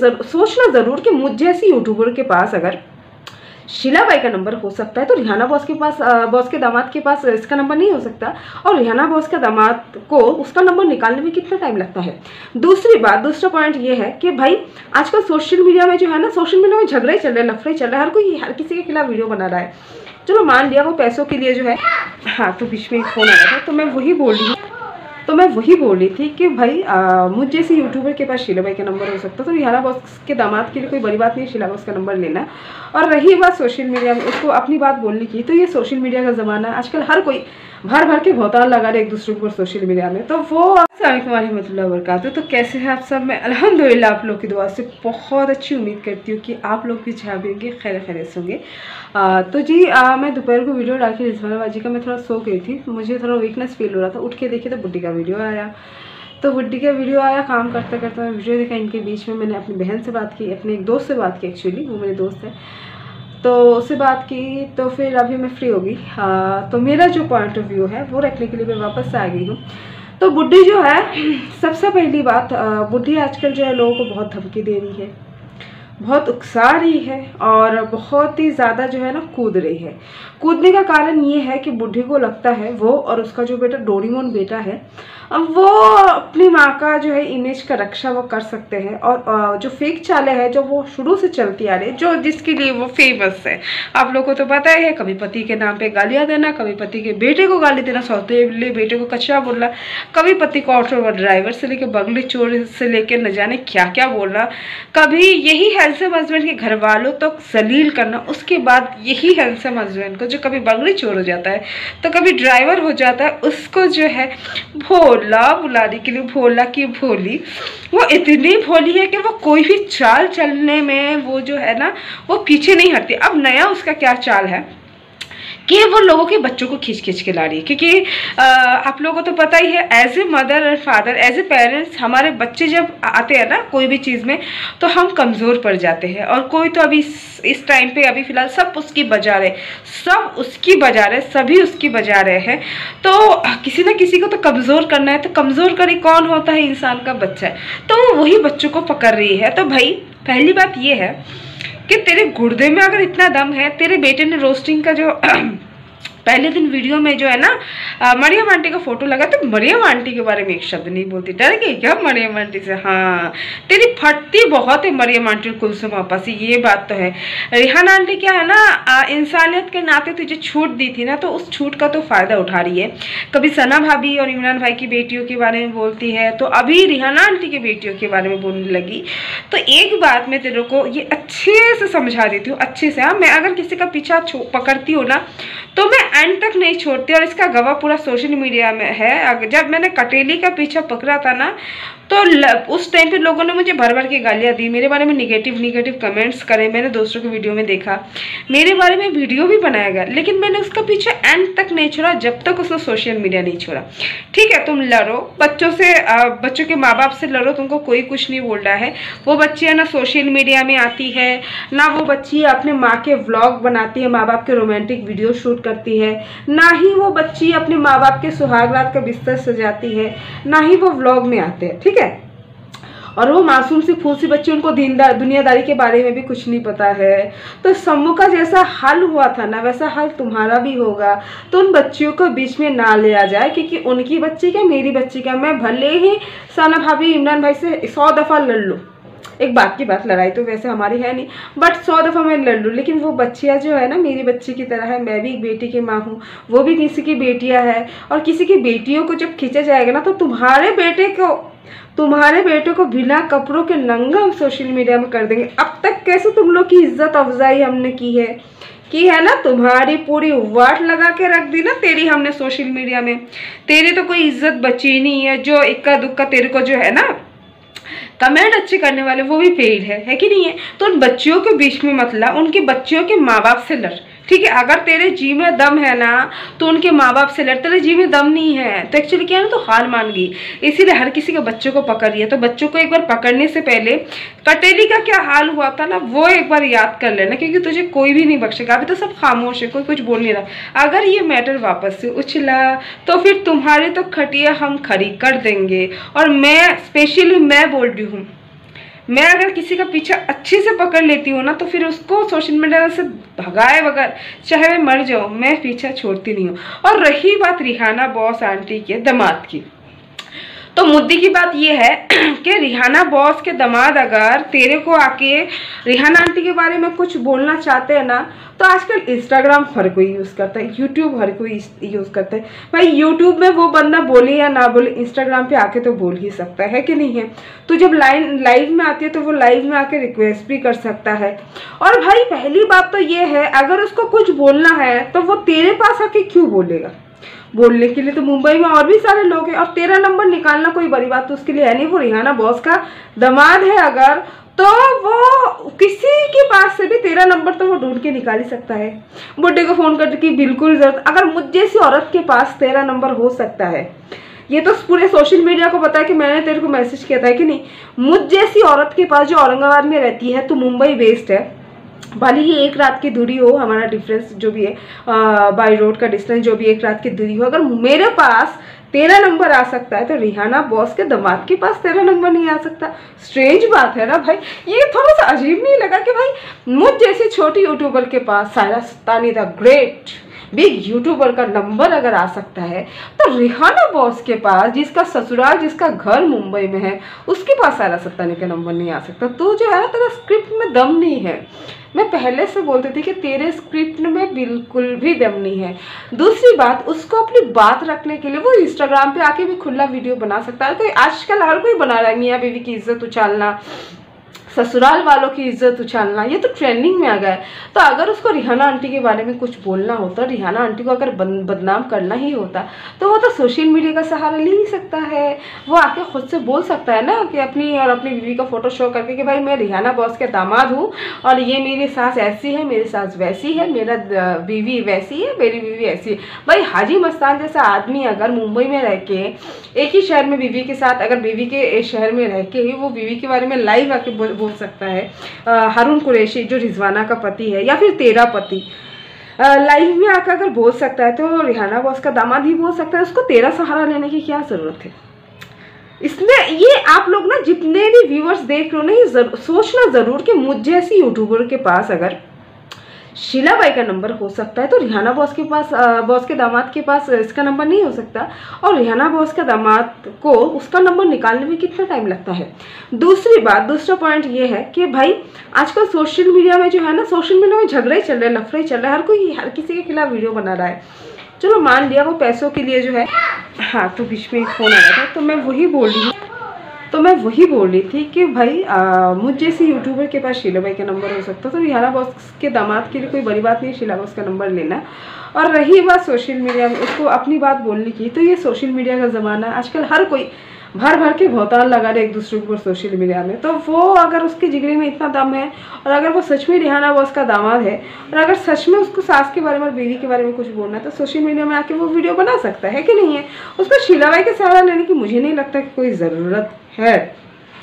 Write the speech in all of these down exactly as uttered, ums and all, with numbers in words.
जर, सोचना ज़रूर कि मुझ जैसी यूट्यूबर के पास अगर शीला बाई का नंबर हो सकता है तो रिहाना बॉस के पास, बॉस के दामाद के पास इसका नंबर नहीं हो सकता। और रिहाना बॉस का दामाद को उसका नंबर निकालने में कितना टाइम लगता है। दूसरी बात, दूसरा पॉइंट ये है कि भाई आजकल सोशल मीडिया में जो है ना, सोशल मीडिया में झगड़े चल रहे हैं, लफड़े चल रहे हैं, हर कोई हर किसी के खिलाफ वीडियो बना रहा है। चलो मान लिया वो पैसों के लिए जो है, हाँ तो बीच में फ़ोन आया था तो मैं वही बोल रही हूँ तो मैं वही बोल रही थी कि भाई आ, मुझ जैसी यूट्यूबर के पास शीला बाई का नंबर हो सकता, तो रिहाना बॉस के दामाद के लिए कोई बड़ी बात नहीं शीला बॉस का नंबर लेना। और रही बात सोशल मीडिया में, उसको अपनी बात बोलने की, तो ये सोशल मीडिया का ज़माना है, आजकल हर कोई भर भर के भौताल लगा रहे एक दूसरे के ऊपर सोशल मीडिया में। तो वो अस्सलाम वालेकुम वबरकातुहू। तो कैसे हैं आप सब? मैं अल्हम्दुलिल्लाह आप लोग की दुआ से बहुत अच्छी उम्मीद करती हूँ कि आप लोग भी जहाँ भी होंगे खैर खैरियत होंगे। तो जी आ, मैं दोपहर को वीडियो डाल के रिजवानाबाजी का मैं थोड़ा सो गई थी, तो मुझे थोड़ा वीकनेस फील हो रहा था। उठ के देखी तो बुड्ढी का वीडियो आया, तो बुड्ढी का वीडियो आया, काम करते करते मैं वीडियो देखा। इनके बीच में मैंने अपनी बहन से बात की, अपने एक दोस्त से बात की, एक्चुअली वो मेरे दोस्त है, तो उससे बात की। तो फिर अभी मैं फ्री होगी, तो मेरा जो पॉइंट ऑफ व्यू है वो रखने के लिए मैं वापस से आ गई हूँ। तो बुड्ढी जो है, सबसे पहली बात, बुड्ढी आजकल जो है लोगों को बहुत धमकी दे रही है, बहुत उकसा रही है और बहुत ही ज़्यादा जो है ना कूद रही है। कूदने का कारण ये है कि बुड्ढी को लगता है वो और उसका जो बेटा डोरेमोन बेटा है, अब वो अपनी माँ का जो है इमेज का रक्षा वो कर सकते हैं। और जो फेक चालें हैं जो वो शुरू से चलती आ रही है, जो जिसके लिए वो फेमस है, आप लोगों को तो पता ही है, कभी पति के नाम पे गालियाँ देना, कभी पति के बेटे को गाली देना, सौतेले बेटे को कचरा बोलना, कभी पति को ऑटो ड्राइवर से लेकर बंगले चोर से लेकर न जाने क्या क्या बोलना, कभी यही हैंडसम हस्बैंड के घर वालों तक तो जलील करना, उसके बाद यही हैंडसम हस्बैंड को जो कभी बंगले चोर हो जाता है तो कभी ड्राइवर हो जाता है, उसको जो है भोला बुलाने के लिए, भोला की भोली, वो इतनी भोली है कि वो कोई भी चाल चलने में वो जो है ना वो पीछे नहीं हटती। अब नया उसका क्या चाल है कि वो लोगों के बच्चों को खींच खींच के ला रही है, क्योंकि आ, आप लोगों को तो पता ही है, एज ए मदर और फादर, एज ए पेरेंट्स, हमारे बच्चे जब आते हैं ना कोई भी चीज़ में तो हम कमज़ोर पड़ जाते हैं। और कोई तो अभी इस टाइम पे अभी फ़िलहाल सब उसकी बजा रहे, सब उसकी बजा रहे, सभी उसकी बजा रहे हैं। तो किसी ना किसी को तो कमज़ोर करना है, तो कमज़ोर करी कौन होता है? इंसान का बच्चा है। तो वो वही बच्चों को पकड़ रही है। तो भाई पहली बात ये है कि तेरे गुर्दे में अगर इतना दम है, तेरे बेटे ने रोस्टिंग का जो पहले दिन वीडियो में जो है ना मरियम आंटी का फोटो लगा, तो मरियम आंटी के बारे में एक शब्द नहीं बोलती, डर गई क्या मरियम आंटी से? हाँ, तेरी फटती बहुत है मरियम आंटी और कुलसुम आपा से, ये बात तो है। रिहाना आंटी क्या है ना, इंसानियत के नाते तुझे छूट दी थी ना, तो उस छूट का तो फ़ायदा उठा रही है। कभी सना भाभी और इमरान भाई की बेटियों के बारे में बोलती है, तो अभी रिहाना आंटी की बेटियों के बारे में बोलने लगी। तो एक बात मैं तेरे को ये अच्छे से समझा देती हूँ, अच्छे से। हाँ, मैं अगर किसी का पीछा पकड़ती हूँ ना तो मैं एंड तक नहीं छोड़ती, और इसका गवाह पूरा सोशल मीडिया में है। जब मैंने कटेली का पीछा पकड़ा था ना, तो उस टाइम पे लोगों ने मुझे भर भर के गालियाँ दी, मेरे बारे में निगेटिव निगेटिव कमेंट्स करे, मैंने दोस्तों के वीडियो में देखा, मेरे बारे में वीडियो भी बनाया गया, लेकिन मैंने उसका पीछे एंड तक नहीं छोड़ा जब तक उसने सोशल मीडिया नहीं छोड़ा। ठीक है, तुम लड़ो बच्चों से, बच्चों के माँ बाप से लड़ो, तुमको कोई कुछ नहीं बोल रहा है। वो बच्चियाँ ना सोशल मीडिया में आती है, ना वो बच्ची अपने माँ के व्लॉग बनाती है, माँ बाप के रोमांटिक वीडियो शूट करती है, ना ही वो बच्ची अपने माँ बाप के सुहागरात का बिस्तर सजाती है, ना ही वो व्लॉग में आते हैं। ठीक है, और वो मासूम सी फूल सी बच्ची, उनको दुनियादारी के बारे में भी कुछ नहीं पता है। तो सम्मू का जैसा हाल हुआ था ना, वैसा हाल तुम्हारा भी होगा। तो उन बच्चियों को बीच में ना ले आ जाए, क्योंकि उनकी बच्ची क्या मेरी बच्ची क्या, मैं भले ही सना भाभी इमरान भाई से सौ दफ़ा लड़ लूँ, एक बात की बात, लड़ाई तो वैसे हमारी है नहीं, बट सौ दफ़ा मैं लड़ लूँ, लेकिन वो बच्चियाँ जो है ना मेरी बच्ची की तरह है। मैं भी एक बेटी की माँ हूँ, वो भी किसी की बेटियाँ है, और किसी की बेटियों को जब खींचा जाएगा ना, तो तुम्हारे बेटे को तुम्हारे बेटे को बिना कपड़ों के नंगा हम सोशल मीडिया में कर देंगे। अब तक कैसे तुम लोग की इज्जत अफजाई हमने की है की है ना, तुम्हारी पूरी वाट लगा के रख दी ना तेरी हमने सोशल मीडिया में। तेरी तो कोई इज्जत बची नहीं है, जो इक्का दुक्का तेरे को जो है ना कमेंट अच्छे करने वाले वो भी पेड है, है कि नहीं है? तो उन बच्चियों के बीच में मत ला, उनके बच्चियों के माँ बाप से लड़। ठीक है, अगर तेरे जी में दम है ना तो उनके माँ बाप से लड़, तेरे जी में दम नहीं है तो एक्चुअली क्या है ना, तो हार मान गई। इसीलिए हर किसी के बच्चों को पकड़ रही है। तो बच्चों को एक बार पकड़ने से पहले कटेली का क्या हाल हुआ था ना, वो एक बार याद कर लेना, क्योंकि तुझे कोई भी नहीं बख्शेगा। अभी तो सब खामोश है, कोई कुछ बोल नहीं रहा। अगर ये मैटर वापस से उछला तो फिर तुम्हारे तो खटिया हम खड़ी कर देंगे। और मैं स्पेशली मैं बोल रही हूँ, मैं अगर किसी का पीछा अच्छे से पकड़ लेती हूँ ना, तो फिर उसको सोशल मीडिया से भगाए बगैर चाहे मैं मर जाऊँ, मैं पीछा छोड़ती नहीं हूँ। और रही बात रिहाना बॉस आंटी के दामाद की, तो मुद्दे की बात ये है कि रिहाना बॉस के दामाद अगर तेरे को आके रिहाना आंटी के बारे में कुछ बोलना चाहते हैं ना, तो आजकल इंस्टाग्राम हर कोई यूज़ करता है, यूट्यूब हर कोई यूज़ करता है। भाई यूट्यूब में वो बंदा बोले या ना बोले, इंस्टाग्राम पे आके तो बोल ही सकता है कि नहीं है। तो जब लाइन लाइव में आती है तो वो लाइव में आके रिक्वेस्ट भी कर सकता है। और भाई पहली बात तो ये है, अगर उसको कुछ बोलना है तो वो तेरे पास आके क्यों बोलेगा? बोलने के लिए तो मुंबई में और भी सारे लोग हैं, और तेरा नंबर निकालना कोई बड़ी बात तो उसके लिए है नहीं। वो रिहाना बॉस का दामाद है अगर, तो वो किसी के पास से भी तेरा नंबर तो वो ढूंढ के निकाल ही सकता है। बुड्ढे को फ़ोन करने की बिल्कुल ज़रूरत, अगर मुझ जैसी औरत के पास तेरा नंबर हो सकता है, ये तो पूरे सोशल मीडिया को पता है कि मैंने तेरे को मैसेज किया था कि नहीं। मुझ जैसी औरत के पास जो औरंगाबाद में रहती है, तो मुंबई बेस्ड है, भले ही एक रात की दूरी हो, हमारा डिफरेंस जो भी है बाय रोड का डिस्टेंस जो भी एक रात की दूरी हो, अगर मेरे पास तेरा नंबर आ सकता है तो रिहाना बॉस के दामाद के पास तेरा नंबर नहीं आ सकता। स्ट्रेंज बात है ना भाई, ये थोड़ा सा अजीब नहीं लगा कि भाई मुझ जैसी छोटी यूट्यूबर के पास Saira Sattani the great big youtuber का नंबर अगर आ सकता है, तो रिहाना बॉस के पास, जिसका ससुराल जिसका घर मुंबई में है, उसके पास सायरा सत्तानी का नंबर नहीं आ सकता। तो जो है ना, तेरा स्क्रिप्ट में दम नहीं है। मैं पहले से बोलती थी कि तेरे स्क्रिप्ट में बिल्कुल भी दम नहीं है। दूसरी बात, उसको अपनी बात रखने के लिए वो इंस्टाग्राम पे आके भी खुला वीडियो बना सकता है। तो आजकल हर कोई बना रहा है, मियाँ बीवी की इज्जत उछालना, ससुराल वालों की इज्जत उछालना, ये तो ट्रेंडिंग में आ गया है। तो अगर उसको रिहाना आंटी के बारे में कुछ बोलना होता, रिहाना आंटी को अगर बदनाम करना ही होता, तो वो तो सोशल मीडिया का सहारा ले ही सकता है। वो आके खुद से बोल सकता है ना कि अपनी और अपनी बीवी का फोटो शो करके कि भाई मैं रिहाना बॉस के दामाद हूँ और ये मेरी सास ऐसी है, मेरी सास वैसी है, मेरा बीवी वैसी है, मेरी बीवी ऐसी है। भाई हाजी मस्तान जैसा आदमी अगर मुंबई में रह के एक ही शहर में बीवी के साथ, अगर बीवी के शहर में रह के ही वो बीवी के बारे में लाइव आके बोल सकता है, हारून कुरैशी जो रिजवाना का पति है या फिर तेरा पति लाइव में आकर अगर बोल सकता है, तो रिहाना बॉस का दामाद ही बोल सकता है। उसको तेरा सहारा लेने की क्या ज़रूरत है? इसलिए ये आप लोग ना जितने भी व्यूअर्स देख रहे हो ना, ये जर, सोचना ज़रूर कि मुझ जैसी यूट्यूबर के पास अगर शीला बाई का नंबर हो सकता है, तो रिहाना बॉस के पास, बॉस के दामाद के पास इसका नंबर नहीं हो सकता। और रिहाना बॉस के दामाद को उसका नंबर निकालने में कितना टाइम लगता है। दूसरी बात, दूसरा पॉइंट ये है कि भाई आजकल सोशल मीडिया में जो है ना, सोशल मीडिया में झगड़े चल रहे हैं, लफड़े चल रहे हैं, हर कोई हर किसी के खिलाफ वीडियो बना रहा है। चलो मान लिया वो पैसों के लिए जो है, हाँ तो बीच में एक फ़ोन आया था, तो मैं वही बोल रही हूँ तो मैं वही बोल रही थी कि भाई आ, मुझ जैसी यूट्यूबर के पास शीला बाई का नंबर हो सकता, तो रिहाना बॉस के दामाद के लिए कोई बड़ी बात नहीं है शीला बॉस का नंबर लेना। और रही बात सोशल मीडिया में उसको अपनी बात बोलने की, तो ये सोशल मीडिया का ज़माना है, आजकल हर कोई भर भर के भौताल लगा रहे एक दूसरे के ऊपर सोशल मीडिया में। तो वो अगर उसके जिगरे में इतना दम है, और अगर वो सच में रिहाना बॉस का दामाद है, और अगर सच में उसको सास के बारे में और बीवी के बारे में कुछ बोलना है, तो सोशल मीडिया में आके वो वीडियो बना सकता है कि नहीं है। उसको शीला बाई के सहारा लेने की मुझे नहीं लगता कि कोई ज़रूरत है।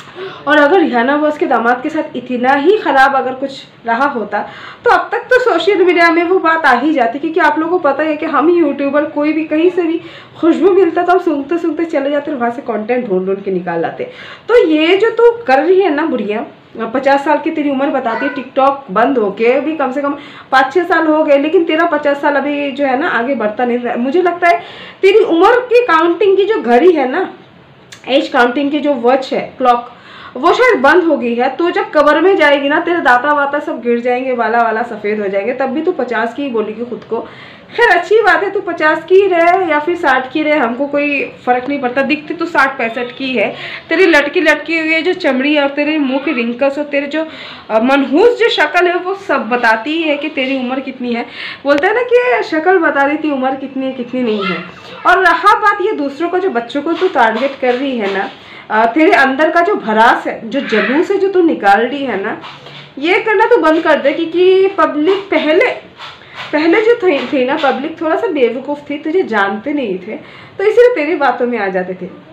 और अगर रिहाना बॉस के दामाद के साथ इतना ही ख़राब अगर कुछ रहा होता, तो अब तक तो सोशल मीडिया में वो बात आ ही जाती, क्योंकि आप लोगों को पता है कि हम ही यूट्यूबर कोई भी कहीं से भी खुशबू मिलता तो हम सूंघते सूंघते चले जाते और वहाँ से कंटेंट ढूंढ ढूंढ के निकाल लाते। तो ये जो तू कर रही है ना बुढ़िया, पचास साल की तेरी उम्र बताती है, टिकटॉक बंद होके भी कम से कम पाँच छः साल हो गए, लेकिन तेरा पचास साल अभी जो है ना आगे बढ़ता नहीं। मुझे लगता है तेरी उम्र की काउंटिंग की जो घड़ी है ना, एज काउंटिंग की जो वॉच है, क्लॉक, वो शायद बंद हो गई है। तो जब कब्र में जाएगी ना, तेरे दाता वाता सब गिर जाएंगे, वाला वाला सफ़ेद हो जाएंगे, तब भी तू पचास की ही बोलेगी खुद को। खैर अच्छी बात है, तू पचास की रहे या फिर साठ की रहे, हमको कोई फ़र्क नहीं पड़ता। दिखती तो साठ पैंसठ की है, तेरी लटकी लटकी हुई है जो चमड़ी और तेरे मुंह की रिंकल्स और तेरे जो मनहूस जो शक्ल है, वो सब बताती है कि तेरी उम्र कितनी है। बोलते हैं ना कि शक्ल बता रही थी उम्र कितनी है कितनी नहीं है। और रहा बात ये दूसरों को, जो बच्चों को तू टारगेट कर रही है ना, तेरे अंदर का जो भरास है, जो जलूस है जो तू निकाल रही है ना, ये करना तो बंद कर दे। क्योंकि पब्लिक पहले पहले जो थी, थी ना पब्लिक थोड़ा सा बेवकूफ़ थी, तुझे जानते नहीं थे, तो इसीलिए तेरी बातों में आ जाते थे।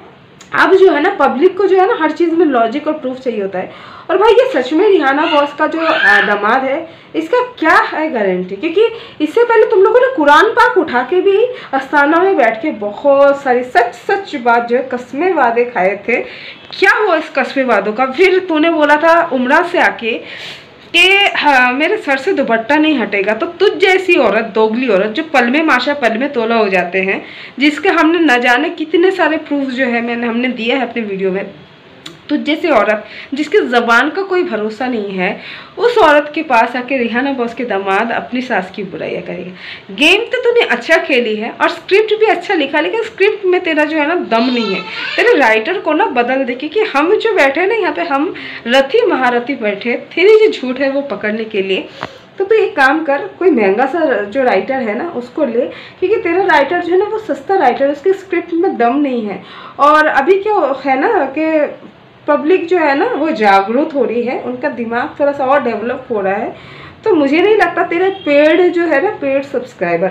अब जो है ना पब्लिक को जो है ना हर चीज़ में लॉजिक और प्रूफ चाहिए होता है। और भाई ये सच में रिहाना बॉस का जो दामाद है इसका क्या है गारंटी, क्योंकि इससे पहले तुम लोगों ने कुरान पाक उठा के भी अस्थाना में बैठ के बहुत सारी सच सच बात जो है कस्मे वादे खाए थे। क्या हुआ इस कस्मे वादों का? फिर तूने बोला था उम्रा से आके कि हाँ मेरे सर से दुपट्टा नहीं हटेगा। तो तुझ जैसी औरत, दोगली औरत जो पल में माशा पल में तोला हो जाते हैं, जिसके हमने न जाने कितने सारे प्रूफ जो है मैंने हमने दिया है अपने वीडियो में, तुझ जैसी औरत जिसकी ज़बान का कोई भरोसा नहीं है, उस औरत के पास आके रिहाना बॉस के दामाद अपनी सास की बुराइयाँ करेगा। गेम तो तूने अच्छा खेली है और स्क्रिप्ट भी अच्छा लिखा, लेकिन स्क्रिप्ट में तेरा जो है ना दम नहीं है। तेरे राइटर को ना बदल दे, क्योंकि हम जो बैठे ना यहाँ पे, हम रथी महारथी बैठे तेरी जो झूठ है वो पकड़ने के लिए। तो तू एक काम कर, कोई महंगा सा जो राइटर है ना उसको ले, क्योंकि तेरा राइटर जो है ना वो सस्ता राइटर है, उसके स्क्रिप्ट में दम नहीं है। और अभी क्या है ना कि पब्लिक जो है ना वो जागरूक हो रही है, उनका दिमाग थोड़ा सा और डेवलप हो रहा है। तो मुझे नहीं लगता तेरे पेड जो है ना पेड सब्सक्राइबर,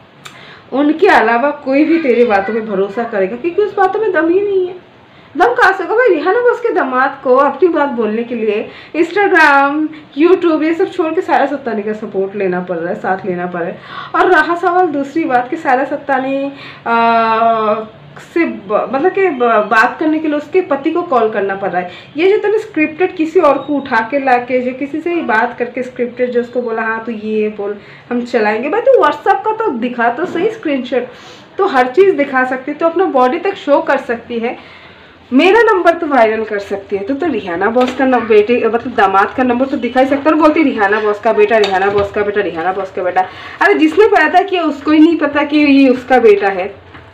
उनके अलावा कोई भी तेरी बातों में भरोसा करेगा, क्योंकि उस बातों में दम ही नहीं है। दम कहाँ से होगा भाई? रिहाना बॉस के दामाद को अपनी बात बोलने के लिए इंस्टाग्राम, यूट्यूब ये सब छोड़ के सारा सत्तानी का सपोर्ट लेना पड़ रहा है, साथ लेना पड़ रहा है। और रहा सवाल दूसरी बात कि सारा सत्तानी आ, से मतलब कि बात करने के लिए उसके पति को कॉल करना पड़ रहा है। ये जो तूने स्क्रिप्टेड किसी और को उठा के ला के जो किसी से ही बात करके स्क्रिप्टेड जो उसको बोला हाँ तो ये बोल हम चलाएंगे, भाई तो व्हाट्सएप का तो दिखा तो सही स्क्रीनशॉट, तो हर चीज़ दिखा सकती है, तो अपना बॉडी तक शो कर सकती है, मेरा नंबर तो वायरल कर सकती है। तो तो रिहाना बॉस का नंबर, बेटे मतलब दामाद का नंबर तो दिखा ही सकता है। बोलती रिहाना बॉस का बेटा, रिहाना बॉस का बेटा, रिहाना बॉस का बेटा। अरे जिसने पैदा किया उसको ही नहीं पता कि ये उसका बेटा है।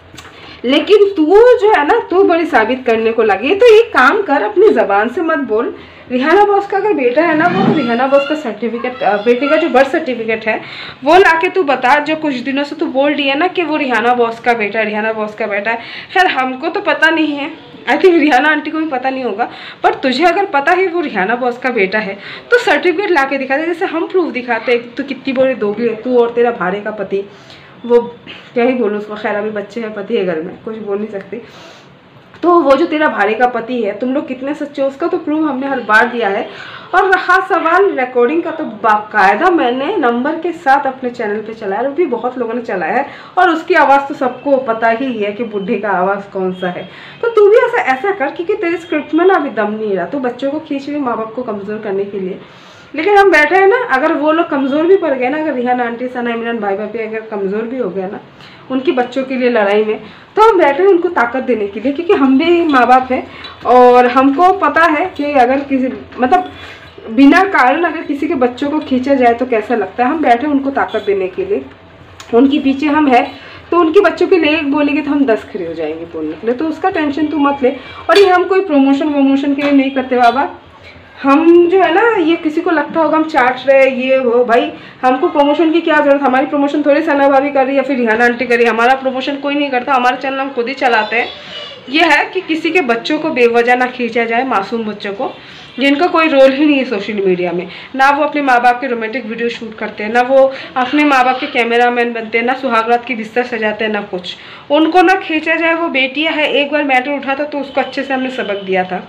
लेकिन तू जो है ना तू बड़ी साबित करने को लगी। तो एक काम कर, अपनी जबान से मत बोल। रिहाना बॉस का अगर बेटा है ना, वो रिहाना बॉस का सर्टिफिकेट, बेटे का जो बर्थ सर्टिफिकेट है वो लाके तू बता, जो कुछ दिनों से तू बोल रही है ना कि वो रिहाना बॉस का बेटा, रिहाना बॉस का बेटा है। खैर हमको तो पता नहीं है, आई थिंक रिहाना आंटी को भी पता नहीं होगा, पर तुझे अगर पता है वो रिहाना बॉस का बेटा है तो सर्टिफिकेट ला के दिखा दे, जैसे हम प्रूफ दिखाते हैं। तो कितनी बड़ी दोगली है तू और तेरा भाड़े का पति, वो क्या ही बोलूँ उसको, खैर अभी बच्चे हैं, पति है घर में, कुछ बोल नहीं सकती। तो वो जो तेरा भाड़े का पति है, तुम लोग कितने सच्चे हो उसका तो प्रूफ हमने हर बार दिया है। और रहा सवाल रिकॉर्डिंग का, तो बाकायदा मैंने नंबर के साथ अपने चैनल पे चलाया, और भी बहुत लोगों ने चलाया है, और उसकी आवाज़ तो सबको पता ही है कि बुढ़े का आवाज़ कौन सा है। तो तू भी ऐसा ऐसा कर, क्योंकि तेरे स्क्रिप्ट में ना अभी दम नहीं रहा, तो बच्चों को खींच रही माँ बाप को कमज़ोर करने के लिए। लेकिन हम बैठे हैं ना, अगर वो लोग कमज़ोर भी पड़ गए ना, अगर रिहाना आंटी, सना इमरान भाई भाभी अगर कमज़ोर भी हो गया ना उनकी बच्चों के लिए लड़ाई में, तो हम बैठे हैं उनको ताकत देने के लिए, क्योंकि हम भी माँ बाप हैं और हमको पता है कि अगर किसी मतलब बिना कारण अगर किसी के बच्चों को खींचा जाए तो कैसा लगता है। हम बैठे हैं उनको ताकत देने के लिए, उनके पीछे हम हैं। तो उनके बच्चों के लिए एक बोलेंगे तो हम दस खड़े हो जाएंगे बोलने के लिए, तो उसका टेंशन तू मत ले। और ये हम कोई प्रमोशन वमोशन के लिए नहीं करते बाबा, हम जो है ना, ये किसी को लगता होगा हम चाट रहे ये वो, भाई हमको प्रमोशन की क्या जरूरत, हमारी प्रमोशन थोड़ी सना भाभी कर रही है या फिर रिहाना आंटी कर रही है, हमारा प्रमोशन कोई नहीं करता, हमारा चैनल हम खुद ही चलाते हैं। ये है कि किसी के बच्चों को बेवजह ना खींचा जाए, मासूम बच्चों को जिनका कोई रोल ही नहीं है सोशल मीडिया में, ना वो अपने माँ बाप के रोमांटिक वीडियो शूट करते हैं, ना वो अपने माँ बाप के कैमरामैन बनते हैं, ना सुहागरात की बिस्तर सजाते हैं, ना कुछ, उनको ना खींचा जाए। वो बेटियाँ है, एक बार मैटर उठा था तो उसको अच्छे से हमने सबक दिया था।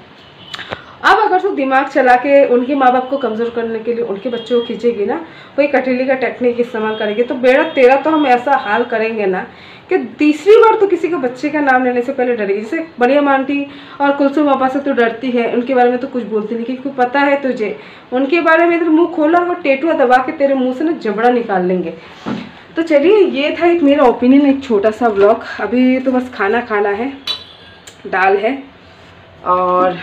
अब अगर तो दिमाग चला के उनके माँ बाप को कमज़ोर करने के लिए उनके बच्चों को खींचेगी ना, कोई कटीली का टेक्निक इस्तेमाल करेगी, तो बेड़ा तेरा तो हम ऐसा हाल करेंगे ना कि तीसरी बार तो किसी के बच्चे का नाम लेने से पहले डरेगी। जैसे मरियम आंटी और कुलसुम पापा से तो डरती है, उनके बारे में तो कुछ बोलती नहीं, क्योंकि पता है तुझे उनके बारे में, इधर मुँह खोला और वो टेटुआ दबा के तेरे मुँह से ना जबड़ा निकाल लेंगे। तो चलिए, ये था एक मेरा ओपिनियन, एक छोटा सा व्लॉग। अभी तो बस खाना खाना है, दाल है और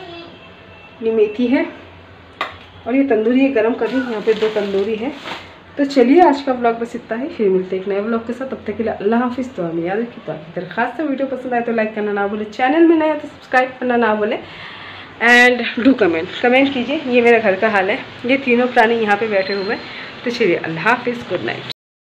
ये मेथी है और ये तंदूरी है, गरम कर रही हूँ, यहाँ पे दो तंदूरी है। तो चलिए, आज का व्लॉग बस इतना ही, फिर मिलते हैं एक नए व्लॉग के साथ। तब तक के लिए अल्लाह हाफिज़। तो हमें याद रखिए, तो आपकी दरख्वास्त से वीडियो पसंद आए तो लाइक करना ना भूले, चैनल में नया तो सब्सक्राइब करना ना भूले, एंड डू कमेंट कमेंट कीजिए। ये मेरे घर का हाल है, ये तीनों प्राणी यहाँ पे बैठे हुए हैं। तो चलिए, अल्लाह हाफिज़, गुड नाइट।